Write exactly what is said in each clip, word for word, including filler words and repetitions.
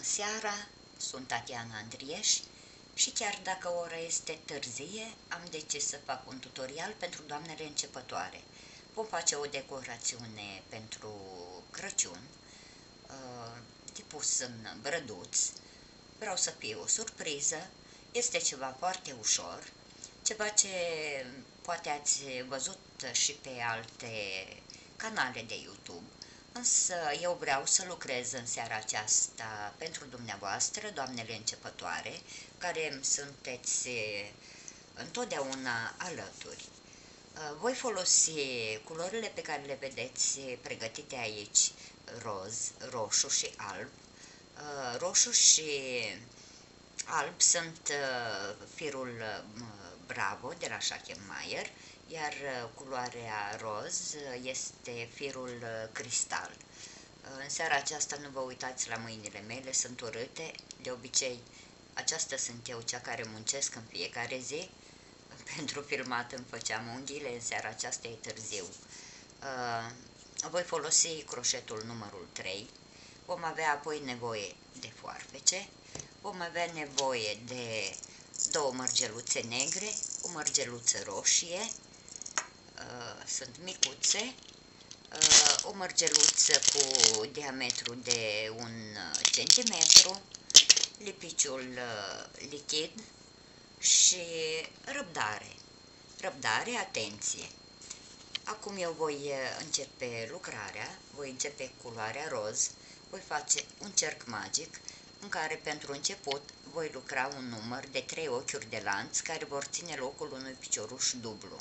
Bună seara, sunt Tatiana Andrieș și chiar dacă ora este târzie, am decis să fac un tutorial pentru doamnele începătoare. Vom face o decorațiune pentru Crăciun, de pus în brăduț. Vreau să fie o surpriză, este ceva foarte ușor, ceva ce poate ați văzut și pe alte canale de YouTube. Însă eu vreau să lucrez în seara aceasta pentru dumneavoastră, doamnele începătoare, care îmi sunteți întotdeauna alături. Voi folosi culorile pe care le vedeți pregătite aici, roz, roșu și alb. Roșu și alb sunt firul Bravo de la Schachenmayer, iar culoarea roz este firul Cristal. În seara aceasta nu vă uitați la mâinile mele, sunt urâte. De obicei, aceasta sunt eu, cea care muncesc în fiecare zi. Pentru filmat îmi făceam unghiile, în seara aceasta e târziu. Voi folosi croșetul numărul trei. Vom avea apoi nevoie de foarfece. Vom avea nevoie de două mărgeluțe negre, o mărgeluță roșie, sunt micuțe, o mărgeluță cu diametru de un centimetru, lipiciul lichid și răbdare. Răbdare, atenție! Acum eu voi începe lucrarea, voi începe culoarea roz, voi face un cerc magic în care pentru început voi lucra un număr de trei ochiuri de lanț care vor ține locul unui picioruș dublu.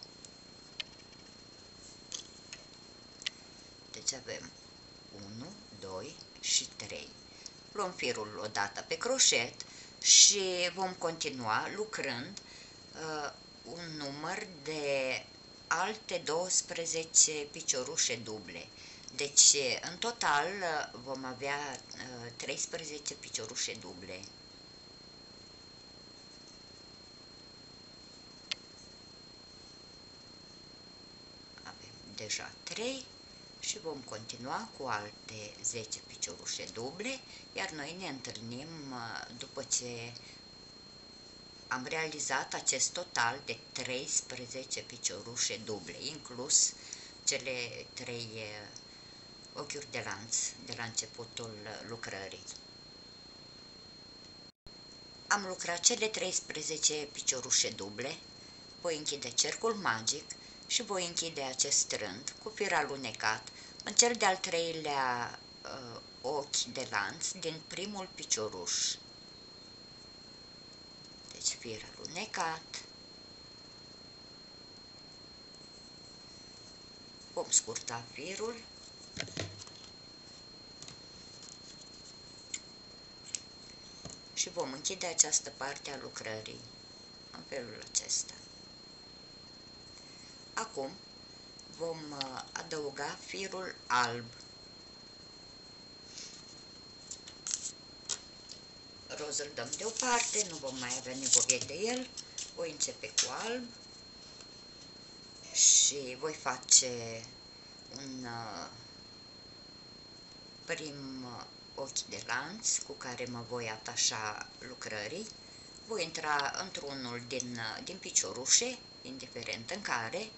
Deci avem unu, doi și trei. Luăm firul odată pe croșet și vom continua lucrând uh, un număr de alte douăsprezece piciorușe duble. Deci, în total, vom avea uh, treisprezece piciorușe duble. Avem deja trei și vom continua cu alte zece piciorușe duble, iar noi ne întâlnim uh, după ce am realizat acest total de treisprezece piciorușe duble, inclus cele trei uh, ochiuri de lanț de la începutul lucrării. Am lucrat cele treisprezece piciorușe duble, voi închide cercul magic și voi închide acest rând cu fir alunecat în cel de-al treilea uh, ochi de lanț din primul picioruș. Deci fir alunecat. Vom scurta firul. Și vom închide această parte a lucrării în felul acesta. Acum vom adăuga firul alb. Roz îl dăm deoparte, nu vom mai avea nevoie de el. Voi începe cu alb și voi face un prim ochi de lanț cu care mă voi atașa lucrării. Voi intra într-unul din, din piciorușe, indiferent în care.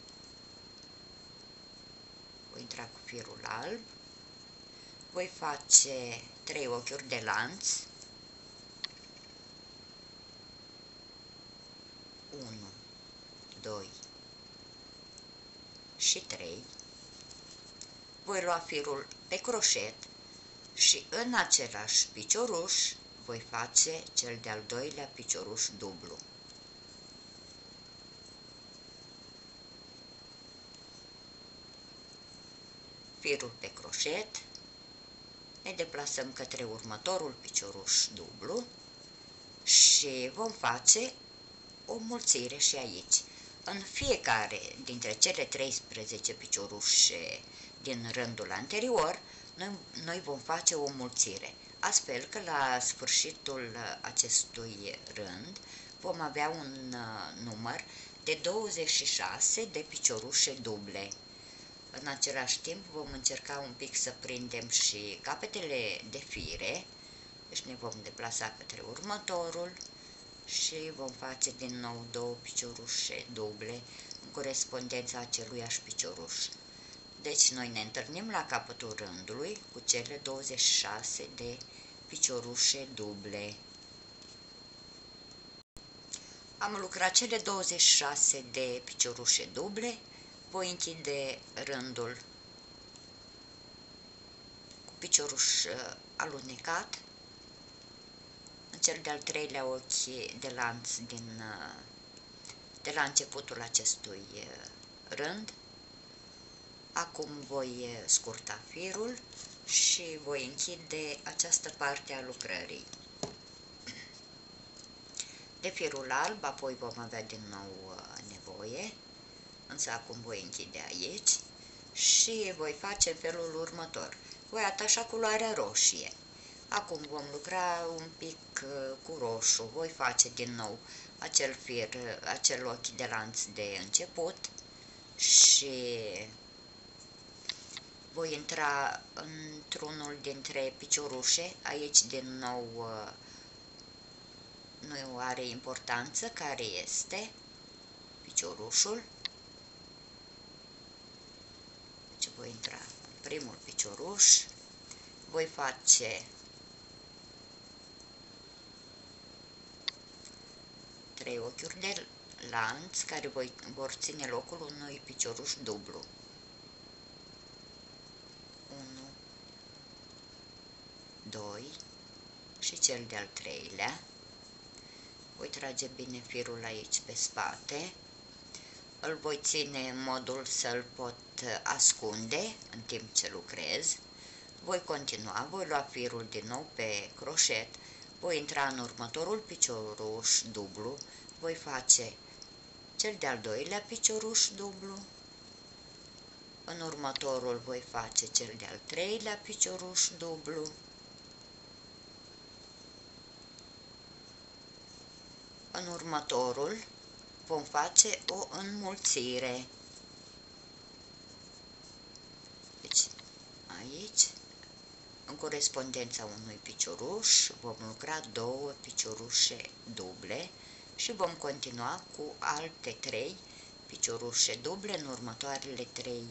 Voi intra cu firul alb. Voi face trei ochiuri de lanț. unu, doi și trei. Voi lua firul pe croșet și în același picioruș voi face cel de-al doilea picioruș dublu. Firul pe croșet, ne deplasăm către următorul picioruș dublu și vom face o mulțire și aici. În fiecare dintre cele treisprezece piciorușe din rândul anterior, Noi, noi vom face o mulțire, astfel că la sfârșitul acestui rând vom avea un număr de douăzeci și șase de piciorușe duble. În același timp vom încerca un pic să prindem și capetele de fire Deci ne vom deplasa către următorul și vom face din nou două piciorușe duble în corespondența aceluiași picioruș. Deci noi ne întâlnim la capătul rândului cu cele douăzeci și șase de piciorușe duble. Am lucrat cele douăzeci și șase de piciorușe duble, voi închide rândul cu picioruș alunecat în cel de-al treilea ochi de lanț din, de la începutul acestui rând. Acum voi scurta firul și voi închide această parte a lucrării. De firul alb, apoi vom avea din nou nevoie, însă acum voi închide aici și voi face felul următor. Voi atașa culoarea roșie. Acum vom lucra un pic cu roșu, voi face din nou acel fir, acel ochi de lanț de început și voi intra într-unul dintre piciorușe. Aici din nou nu are importanță care este piciorușul. Deci voi intra în primul picioruș, voi face trei ochiuri de lanț care voi, vor ține locul unui picioruș dublu. unu, doi și cel de-al treilea. Voi trage bine firul aici pe spate. Îl voi ține în modul să-l pot ascunde în timp ce lucrez. Voi continua, voi lua firul din nou pe croșet, voi intra în următorul picioruș dublu, voi face cel de-al doilea picioruș dublu, în următorul voi face cel de-al treilea picioruș dublu, în următorul vom face o înmulțire. Deci, aici, în corespondența unui picioruș, vom lucra două piciorușe duble și vom continua cu alte trei piciorușe duble în următoarele trei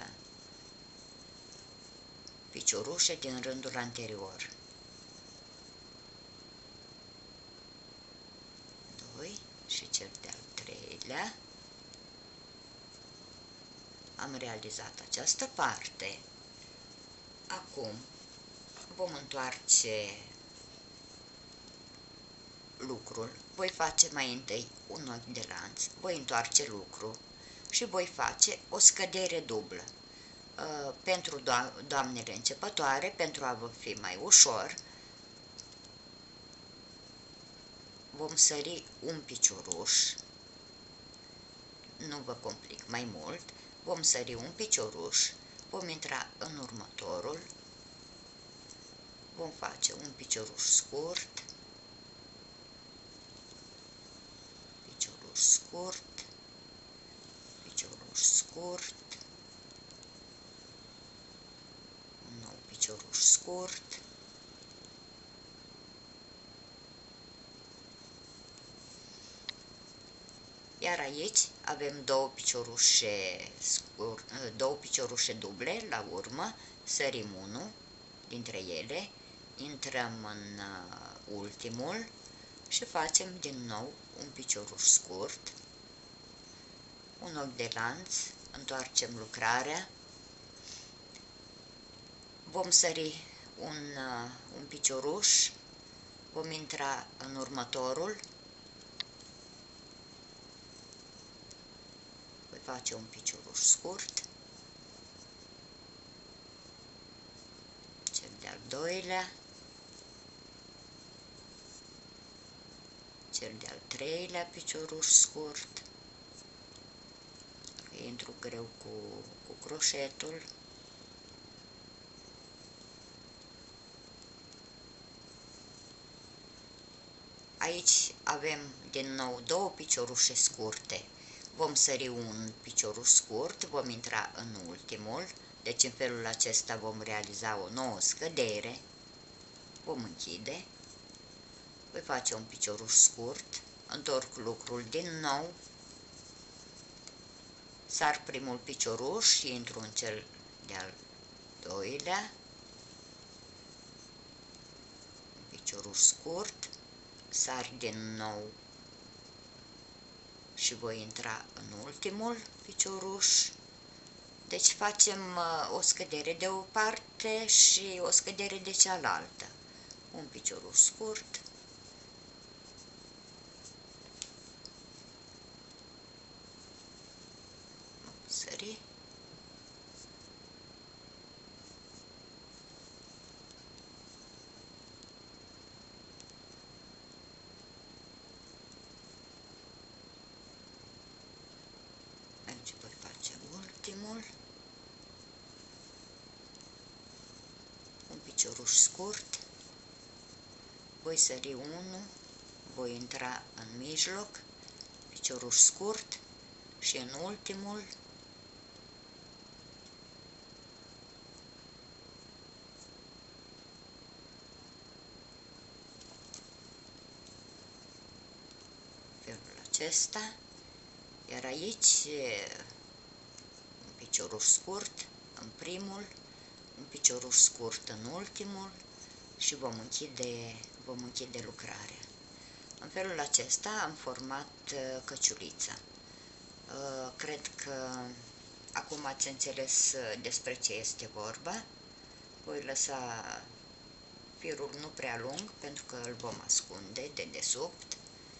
piciorușe din rândul anterior. doi și cel de-al treilea. Am realizat această parte. Acum vom întoarce lucrul. Voi face mai întâi un ochi de lanț, voi întoarce lucru și voi face o scădere dublă. Pentru do doamnele începătoare, pentru a vă fi mai ușor, vom sări un picioruș, nu vă complic mai mult, vom sări un picioruș, vom intra în următorul, vom face un picioruș scurt, picioruș scurt, picioruș scurt, un nou picioruș scurt, iar aici avem două piciorușe, scurt, două piciorușe duble, la urmă sărim unul dintre ele, intrăm în ultimul și facem din nou un picioruș scurt, un ochi de lanț, întoarcem lucrarea, vom sări un, un picioruș, vom intra în următorul, voi face un picioruș scurt, cel de-al doilea, cel de-al treilea picioruș scurt, intru greu cu, cu croșetul, aici avem din nou două piciorușe scurte, vom sări un picioruș scurt, vom intra în ultimul, deci în felul acesta vom realiza o nouă scădere, vom închide voi face un picioruș scurt, întorc lucrul din nou, sar primul picioruș și intru în cel de-al doilea, picioruș scurt, sar din nou și voi intra în ultimul picioruș. Deci facem o scădere de o parte și o scădere de cealaltă. Un picioruș scurt, sări, aici voi face ultimul, un picioruș scurt, voi sări unul, voi intra în mijloc, picioruș scurt și în ultimul felul acesta, iar aici un picioruș scurt în primul, un picioruș scurt în ultimul și vom închide, vom închide lucrarea. În felul acesta am format căciulița. Cred că acum ați înțeles despre ce este vorba. Voi lăsa firul nu prea lung pentru că îl vom ascunde de desubt.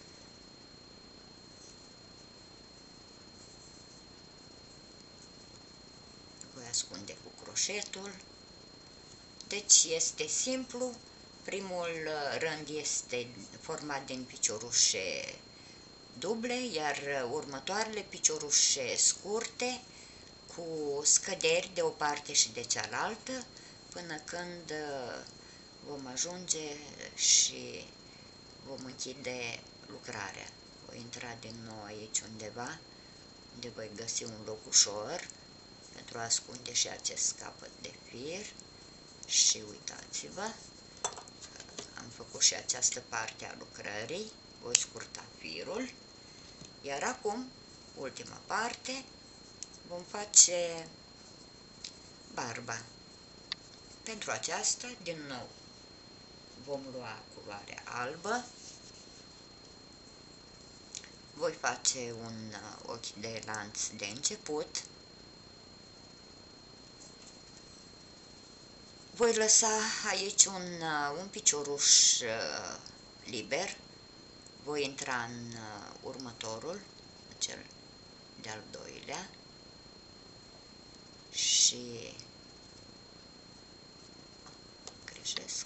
Voi ascunde cu croșetul. Deci este simplu. Primul rând este format din piciorușe duble, iar următoarele piciorușe scurte cu scăderi de o parte și de cealaltă până când vom ajunge și vom închide lucrarea. Voi intra din nou aici undeva, unde voi găsi un loc ușor pentru a ascunde și acest capăt de fir și uitați-vă, am făcut și această parte a lucrării, voi scurta firul, iar acum, ultima parte, vom face barba. Pentru aceasta, din nou, vom lua culoarea albă, voi face un ochi de lanț de început, voi lăsa aici un, un picioruș liber, voi intra în următorul, cel de-al doilea și greșesc,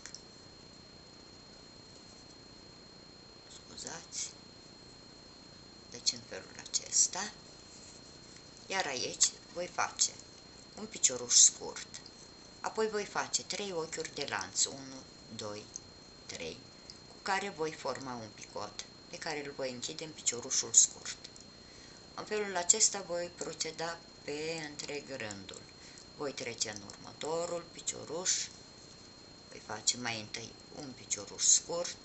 scuzați, deci în felul acesta, iar aici voi face un picioruș scurt, apoi voi face trei ochiuri de lanț, unu, doi, trei, cu care voi forma un picot, pe care îl voi închide în piciorușul scurt. În felul acesta voi proceda pe întreg rândul. Voi trece în următorul picioruș, voi face mai întâi un picioruș scurt,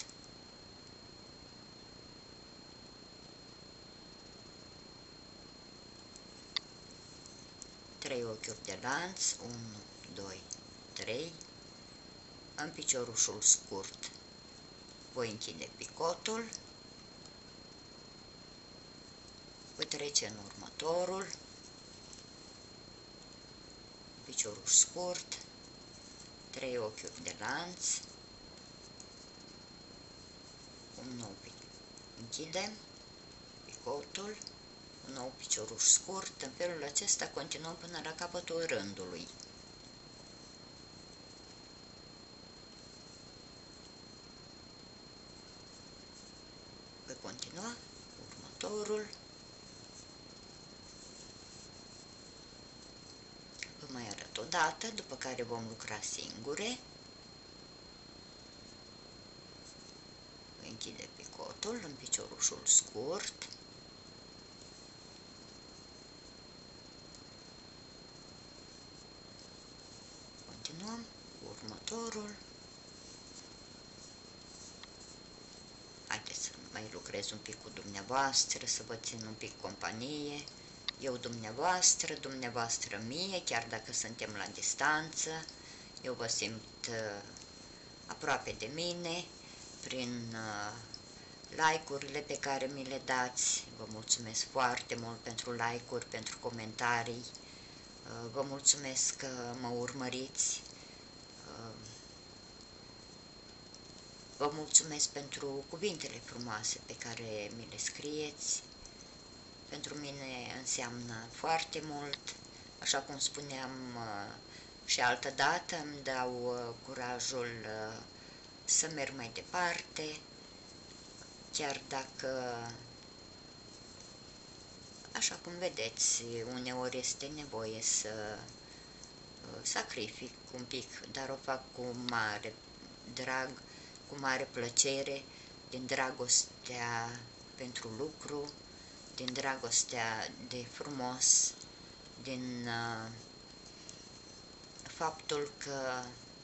trei ochiuri de lanț, unu, doi, trei, în piciorușul scurt voi închide picotul, voi trece în următorul, picioruș scurt, trei ochiuri de lanț, un nou pic, închidem picotul, un nou picioruș scurt, în felul acesta continuăm până la capătul rândului. Voi continua următorul, vă mai arăt o dată, după care vom lucra singure. Voi închide picotul în piciorușul scurt, continuăm următorul, mai lucrez un pic cu dumneavoastră, să vă țin un pic companie, eu dumneavoastră, dumneavoastră mie, chiar dacă suntem la distanță, eu vă simt uh, aproape de mine, prin uh, like-urile pe care mi le dați. Vă mulțumesc foarte mult pentru like-uri, pentru comentarii, uh, vă mulțumesc că mă urmăriți, uh, vă mulțumesc pentru cuvintele frumoase pe care mi le scrieți. Pentru mine înseamnă foarte mult, așa cum spuneam uh, și altă dată, îmi dau uh, curajul uh, să merg mai departe, chiar dacă, așa cum vedeți, uneori este nevoie să uh, sacrific un pic, dar o fac cu mare drag, cu mare plăcere, din dragostea pentru lucru, din dragostea de frumos, din uh, faptul că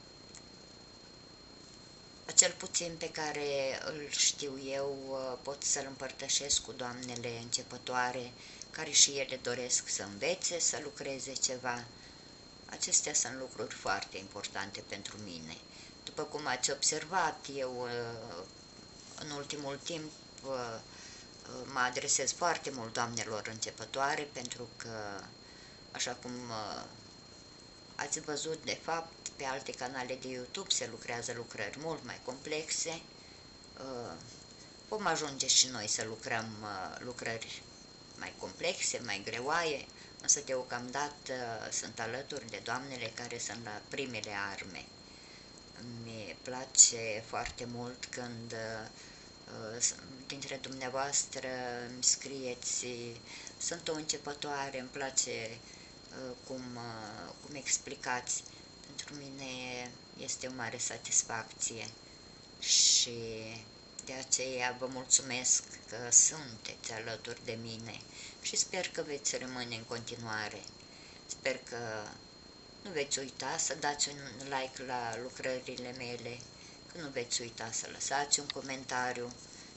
acel puțin pe care îl știu eu uh, pot să-l împărtășesc cu doamnele începătoare, care și ele doresc să învețe, să lucreze ceva. Acestea sunt lucruri foarte importante pentru mine. După cum ați observat, eu uh, în ultimul timp uh, mă adresez foarte mult doamnelor începătoare, pentru că, așa cum uh, ați văzut, de fapt, pe alte canale de YouTube se lucrează lucrări mult mai complexe. Uh, vom ajunge și noi să lucrăm uh, lucrări mai complexe, mai greoaie, însă deocamdată uh, sunt alături de doamnele care sunt la primele arme. Mi place foarte mult când uh, dintre dumneavoastră îmi scrieți, sunt o începătoare, îmi place cum, cum explicați. Pentru mine este o mare satisfacție și de aceea vă mulțumesc că sunteți alături de mine și sper că veți rămâne în continuare. Sper că nu veți uita să dați un like la lucrările mele, că nu veți uita să lăsați un comentariu.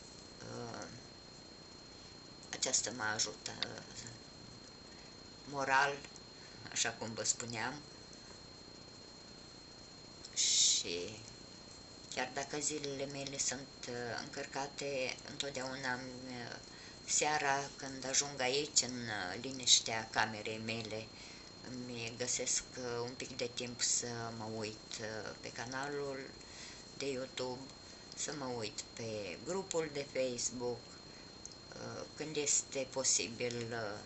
Aceasta mă ajută moral, așa cum vă spuneam, și chiar dacă zilele mele sunt încărcate, întotdeauna seara, când ajung aici, în liniștea camerei mele, îmi găsesc un pic de timp să mă uit pe canalul de YouTube, să mă uit pe grupul de Facebook, când este posibil,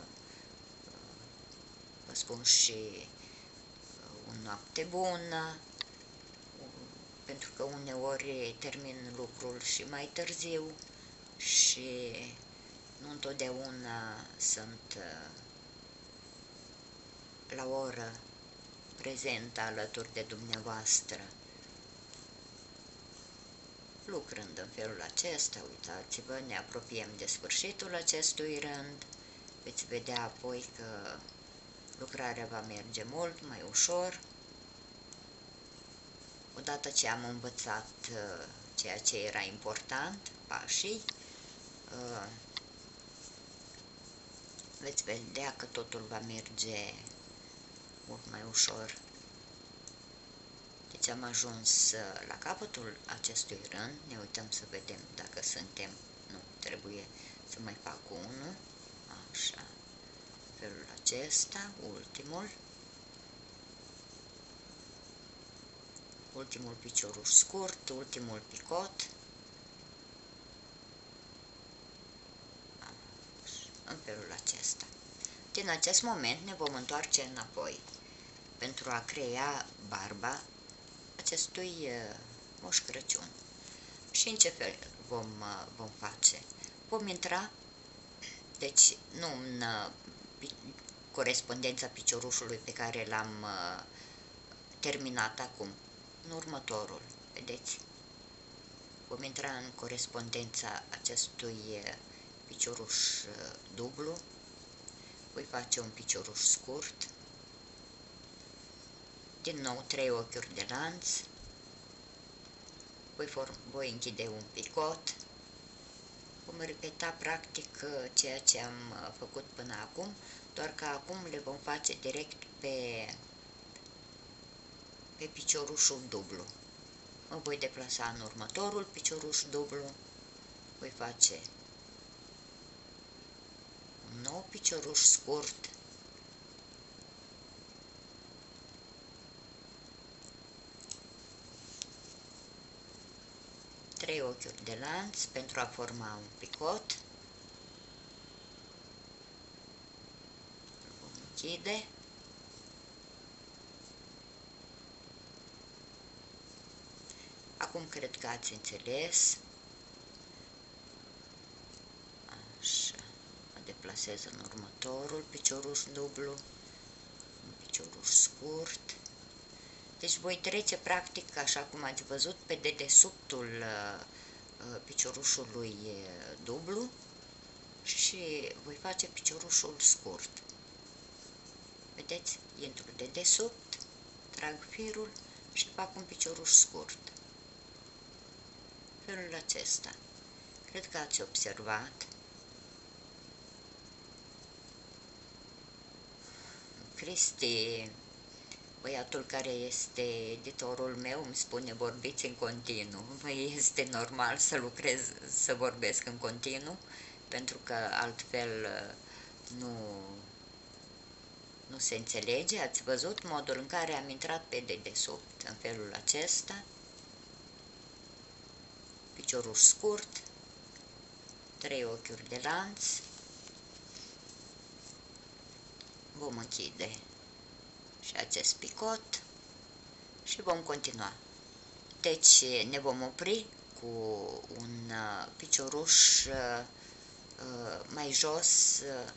vă spun și o noapte bună, pentru că uneori termin lucrul și mai târziu și nu întotdeauna sunt la oră prezentă alături de dumneavoastră. Lucrând în felul acesta, uitați-vă, ne apropiem de sfârșitul acestui rând, veți vedea apoi că lucrarea va merge mult mai ușor. Odată ce am învățat uh, ceea ce era important, pașii, uh, veți vedea că totul va merge mult mai ușor. Deci am ajuns uh, la capătul acestui rând, ne uităm să vedem dacă suntem, nu, trebuie să mai fac unul, așa, felul acesta, ultimul. Ultimul picioruș scurt, ultimul picot, în felul acesta. Din acest moment ne vom întoarce înapoi pentru a crea barba acestui Moș Crăciun. Și în ce fel vom, vom face? Vom intra, deci nu în corespondența piciorușului pe care l-am terminat acum, în următorul, vedeți? Vom intra în corespondența acestui picioruș dublu, voi face un picioruș scurt, din nou trei ochiuri de lanț, voi, form, voi închide un picot, Vom repeta practic ceea ce am făcut până acum, doar că acum le vom face direct pe, pe piciorușul dublu. Mă voi deplasa în următorul picioruș dublu, voi face un nou picioruș scurt, trei ochiuri de lanț pentru a forma un picot, vom închide, acum cred că ați înțeles, așa, mă deplasez în următorul picioruș dublu, un picioruș scurt. Deci voi trece practic, așa cum ați văzut, pe dedesubtul uh, piciorușului dublu și voi face piciorușul scurt. Vedeți? Intru dedesubt, trag firul și fac un picioruș scurt. Felul acesta. Cred că ați observat. Cristi, băiatul care este editorul meu, îmi spune vorbiți în continuu. Este normal să lucrez, să vorbesc în continuu, pentru că altfel nu, nu se înțelege. Ați văzut modul în care am intrat pe dedesubt, în felul acesta. Piciorul scurt, trei ochiuri de lanț, vom închide și acest picot și vom continua. Deci ne vom opri cu un picioruș mai jos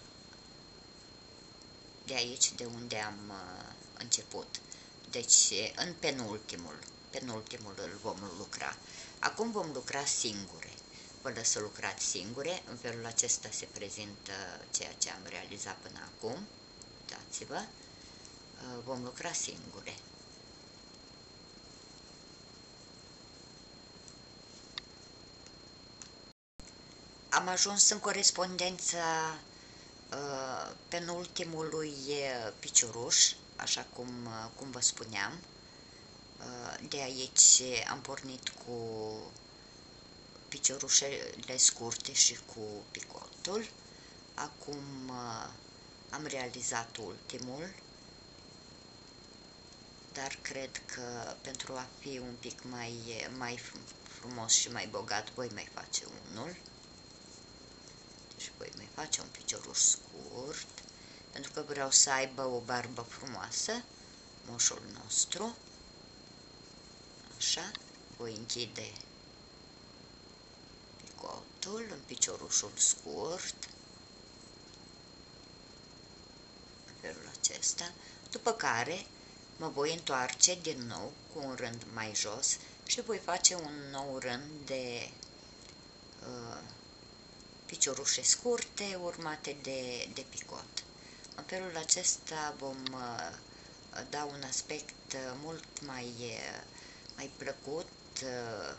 de aici, de unde am început. Deci în penultimul, penultimul îl vom lucra. Acum vom lucra singure. Vă lăs să lucrați singure, în felul acesta se prezintă ceea ce am realizat până acum. Uitați-vă, vom lucra singure. Am ajuns în corespondența uh, penultimului picioruș, așa cum, uh, cum vă spuneam. Uh, de aici am pornit cu piciorușele scurte și cu picotul. Acum uh, am realizat ultimul, dar cred că pentru a fi un pic mai, mai frumos și mai bogat voi mai face unul. Și voi mai face un picioruș scurt, pentru că vreau să aibă o barbă frumoasă, moșul nostru. Așa, voi închide picotul în piciorușul scurt, în felul acesta, după care mă voi întoarce din nou cu un rând mai jos și voi face un nou rând de uh, piciorușe scurte urmate de, de picot. În felul acesta vom uh, da un aspect uh, mult mai, uh, mai plăcut uh,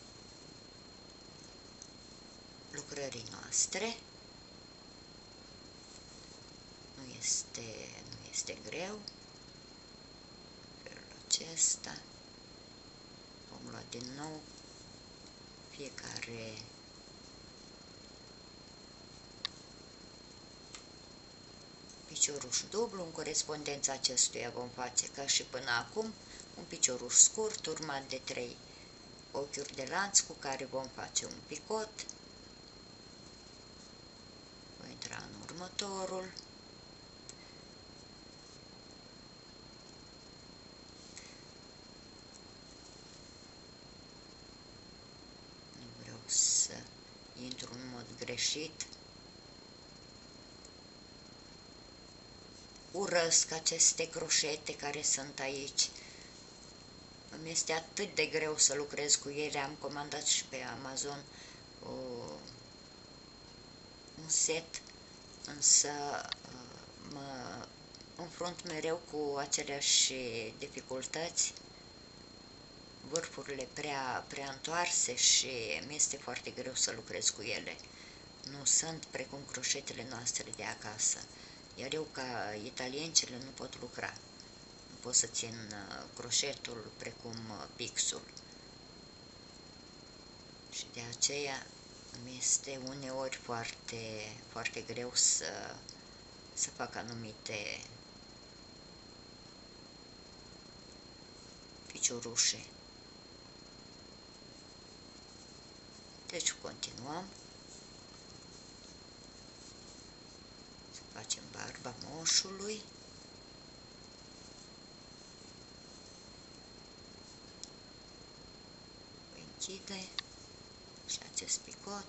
lucrării noastre. Nu este, nu este greu. În felul acesta vom lua din nou fiecare picioruș dublu. În corespondența acestuia vom face ca și până acum un picioruș scurt urmat de trei ochiuri de lanț cu care vom face un picot. Voi intra în următorul. Nu vreau să intru în mod greșit. Urăsc aceste croșete care sunt aici. Îmi este atât de greu să lucrez cu ele. Am comandat și pe Amazon o, un set, însă mă înfrunt mereu cu aceleași dificultăți. vârfurile prea, prea întoarse și mi este foarte greu să lucrez cu ele. Nu sunt precum croșetele noastre de acasă, iar eu ca italiencele nu pot lucra. Nu pot să țin croșetul precum pixul. Și de aceea mi este uneori foarte, foarte greu să, să fac anumite piciorușe. Deci continuăm să facem barba moșului. Voi închide și acest picot.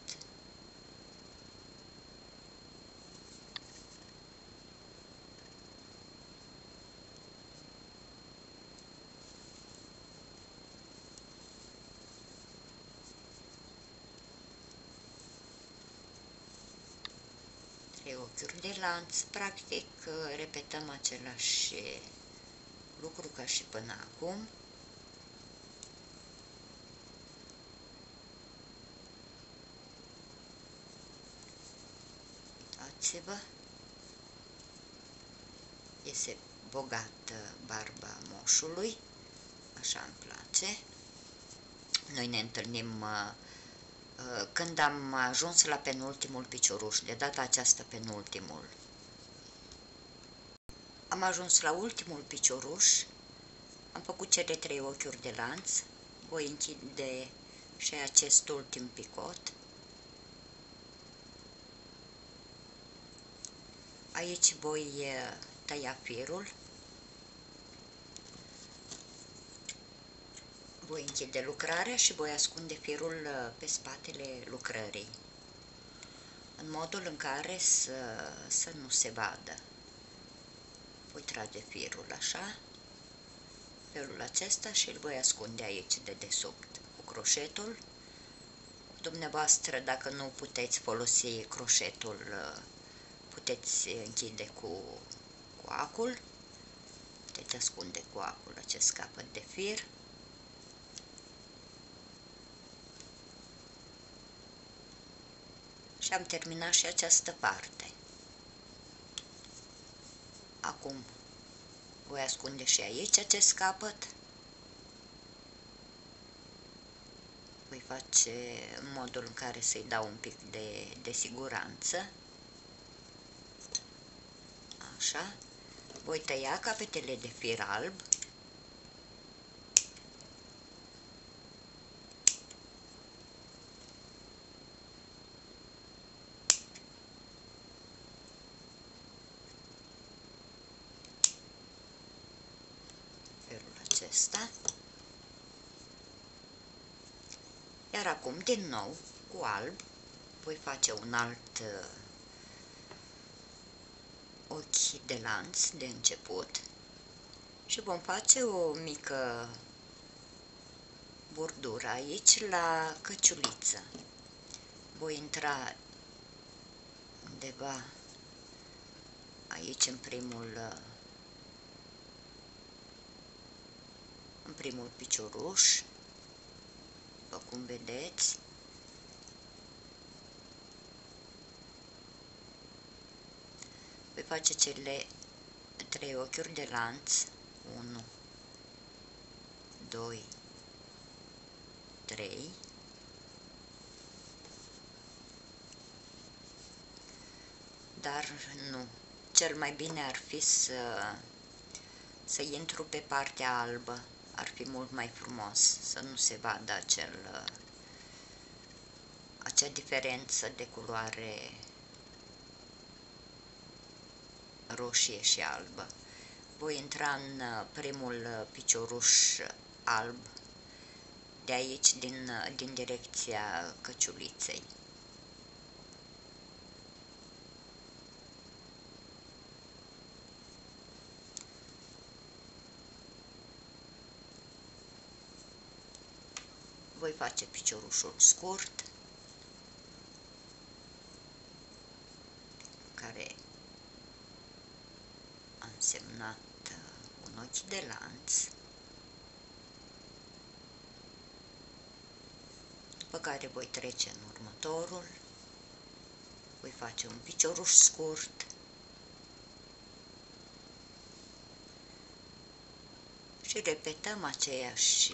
Trei ochiuri de lanț, practic repetăm același lucru ca și până acum. Uitați-vă, iese bogată barba moșului, așa îmi place. Noi ne întâlnim uh, uh, când am ajuns la penultimul picioruș, de data aceasta penultimul. Am ajuns la ultimul picioruș, am făcut cele trei ochiuri de lanț, voi închide și acest ultim picot. Aici voi tăia firul, voi închide lucrarea și voi ascunde firul pe spatele lucrării, în modul în care să, să nu se vadă. Voi trage firul așa, felul acesta, și îl voi ascunde aici de desubt cu croșetul. Dumneavoastră, dacă nu puteți folosi croșetul, puteți închide cu coacul, puteți ascunde coacul acest capăt de fir. Și am terminat și această parte. Acum voi ascunde și aici acest capăt. Voi face în modul în care să-i dau un pic de, de siguranță. Așa. Voi tăia capetele de fir alb. Felul acesta. Iar acum, din nou, cu alb, voi face un alt uh, ochi de lanț de început și vom face o mică bordură aici la căciuliță. Voi intra undeva aici în primul în primul picioruș, după cum vedeți. Voi face cele trei ochiuri de lanț, unu, doi, trei. Dar nu, cel mai bine ar fi să, să intru pe partea albă, ar fi mult mai frumos, să nu se vadă acel, acea diferență de culoare roșie și albă. Voi intra în primul picioruș alb, de aici, din, din direcția căciuliței. Voi face piciorușul scurt, care a însemnat un ochi de lanț. după care voi trece în următorul, voi face un picioruș scurt și repetăm aceeași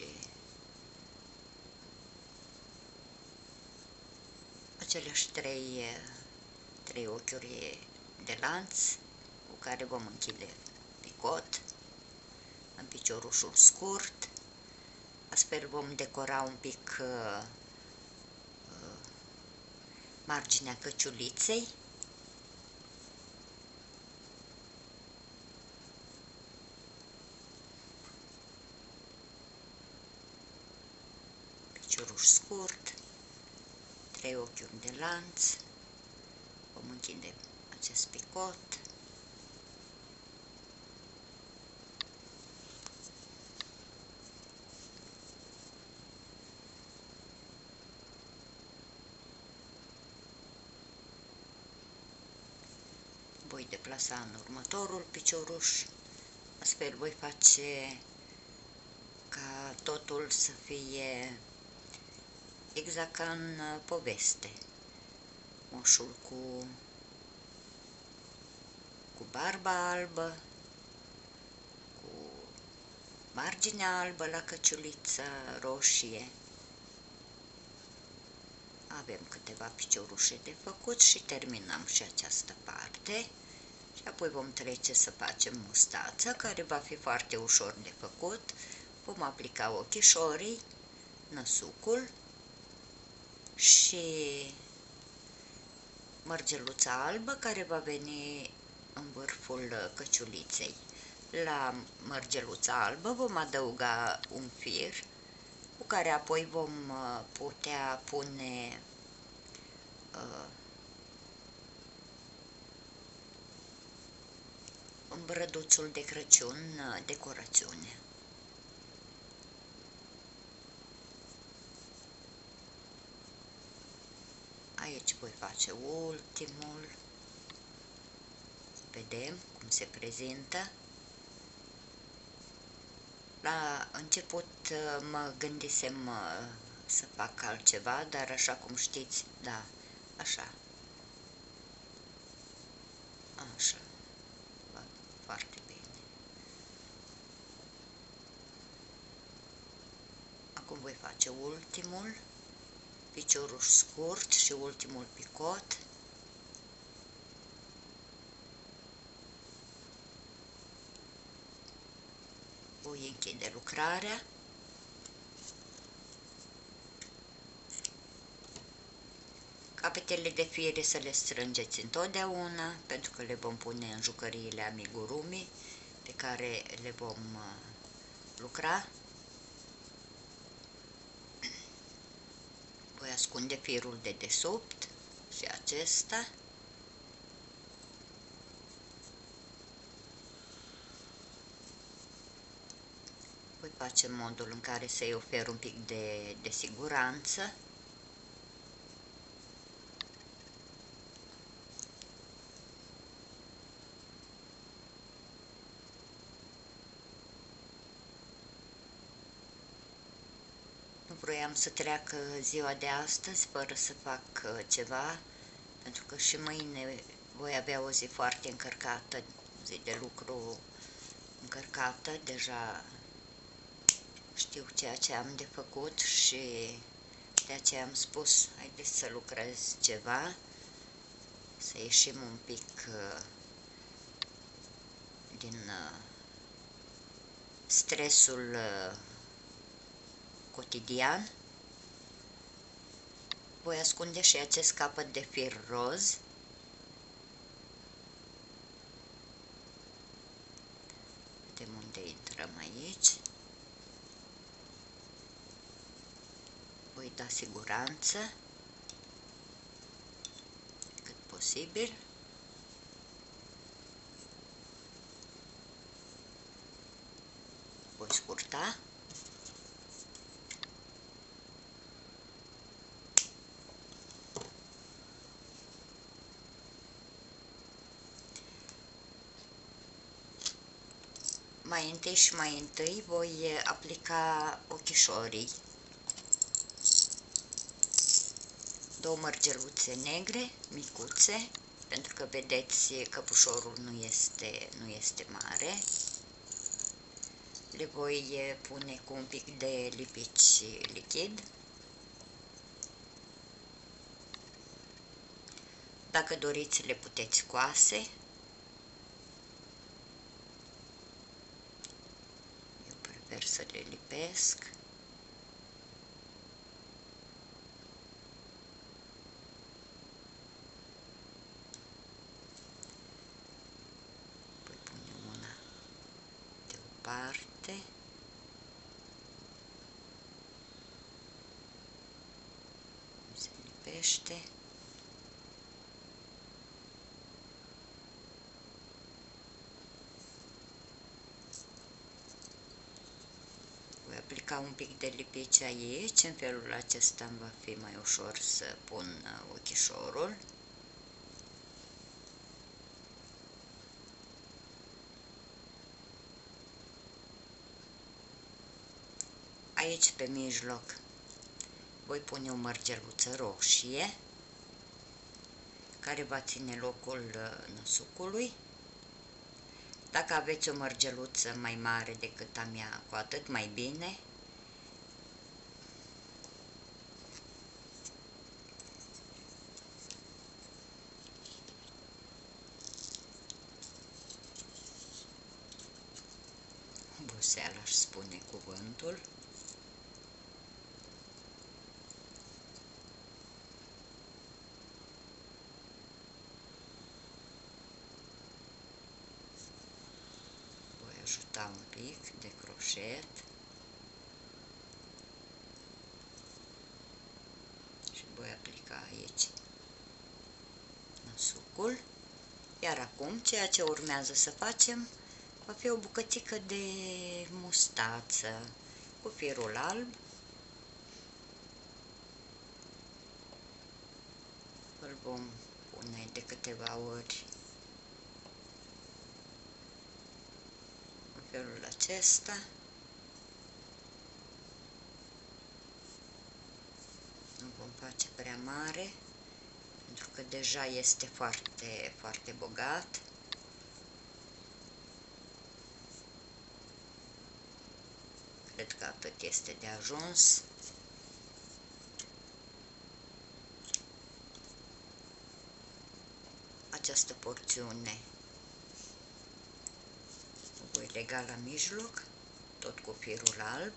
aceleași trei, trei ochiuri de lanț cu care vom închide picot în piciorușul scurt. Astfel vom decora un pic uh, marginea căciuliței. Picioruș scurt, trei ochiuri de lanț, vom închide acest picot. Voi deplasa în următorul picioruș, astfel voi face ca totul să fie exact ca în poveste. Moșul cu, cu barba albă, cu marginea albă la căciuliță roșie. Avem câteva piciorușe de făcut și terminăm și această parte. Și apoi vom trece să facem mustața, care va fi foarte ușor de făcut. Vom aplica ochișorii, năsucul și mărgeluța albă, care va veni în vârful căciuliței. La mărgeluța albă vom adăuga un fir cu care apoi vom putea pune uh, în brăduțul de Crăciun decorațiune. Aici voi face ultimul. Vedem cum se prezintă. La început mă gândisem să fac altceva, dar așa cum știți, da, așa. Așa. Foarte bine. Acum voi face ultimul picioruș scurt și ultimul picot. Voi închide lucrarea. Capetele de fiere să le strângeți întotdeauna, pentru că le vom pune în jucăriile amigurumi pe care le vom lucra. Voi ascunde firul de desubt și acesta. Voi face modul în care să-i ofer un pic de, de siguranță. Nu vroiam să treacă ziua de astăzi fără să fac ceva, pentru că și mâine voi avea o zi foarte încărcată, zi de lucru încărcată, deja știu ceea ce am de făcut și de aceea am spus, haideți să lucrez ceva, să ieșim un pic din stresul cotidian. Voi ascunde și acest capăt de fir roz. Vedem unde intrăm aici. Voi da siguranță cât posibil. Voi scurta. Mai întâi și mai întâi voi aplica ochișorii. două mărgeluțe negre, micuțe, pentru că vedeți căpușorul nu este, nu este mare. Le voi pune cu un pic de lipici lichid. Dacă doriți, le puteți scoase. Eu prefer să le lipesc. Voi pune una deoparte. Se lipește. Voi aplica un pic de lipici aici, în felul acesta îmi va fi mai ușor să pun ochișorul. Aici pe mijloc voi pune o mărgeluță roșie care va ține locul năsucului. Dacă aveți o mărgeluță mai mare decât a mea, cu atât mai bine. Oboseală, aș spune cuvântul. Ajuta un pic de croșet și voi aplica aici năsucul. Iar acum ceea ce urmează să facem va fi o bucățică de mustață cu firul alb. Îl vom pune de câteva ori în felul acesta. Nu vom face prea mare, pentru că deja este foarte, foarte bogat. Cred că atât este de ajuns. Această porțiune o voi lega la mijloc, tot cu firul alb.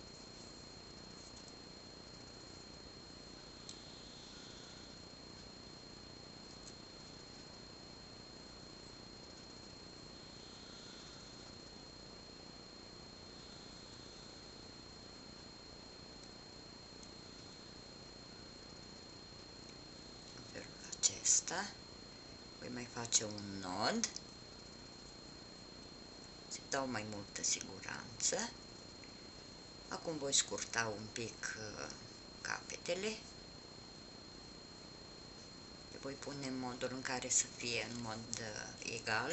În felul acesta voi mai face un nod. Să dau mai multă siguranță. Acum voi scurta un pic capetele. Le voi pune în modul în care să fie în mod egal.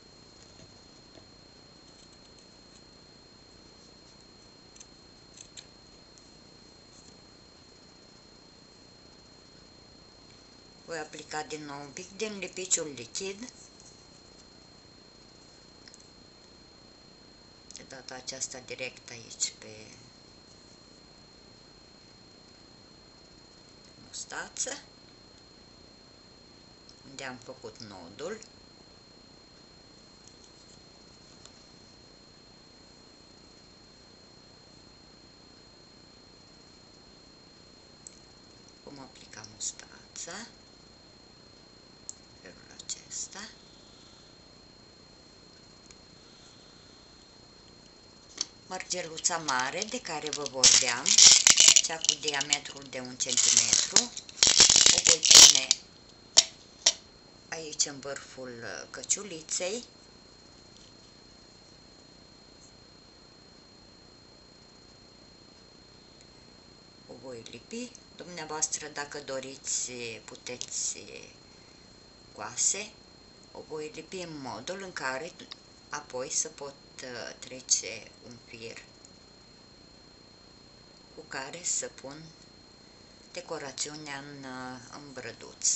Voi aplica din nou un pic din lipiciul lichid. De data aceasta direct aici pe mustață, unde am făcut nodul. Vom aplica mustața în felul acesta. Mărgeluța mare de care vă vorbeam, cea cu diametrul de un centimetru, o voi pune aici în vârful căciuliței. O voi lipi. Dumneavoastră, dacă doriți, puteți coase. O voi lipi în modul în care apoi să pot trece un fir cu care să pun decorațiunea în, în brăduț.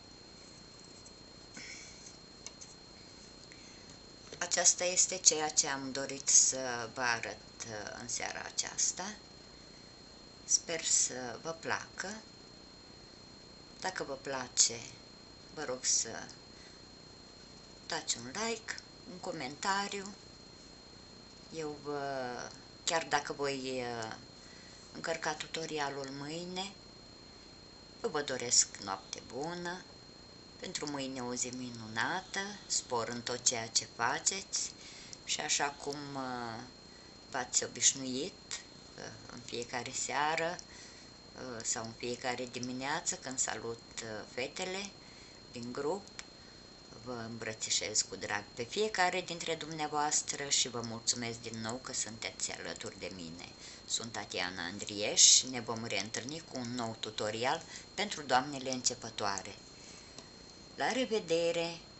Aceasta este ceea ce am dorit să vă arăt în seara aceasta. Sper să vă placă. Dacă vă place, vă rog să dați un like, un comentariu. Eu, vă, chiar dacă voi încărca tutorialul mâine, eu vă doresc noapte bună, pentru mâine o zi minunată, spor în tot ceea ce faceți și așa cum v-ați obișnuit în fiecare seară sau în fiecare dimineață când salut fetele din grup, vă îmbrățișez cu drag pe fiecare dintre dumneavoastră și vă mulțumesc din nou că sunteți alături de mine. Sunt Tatiana Andrieș și ne vom reîntâlni cu un nou tutorial pentru doamnele începătoare. La revedere!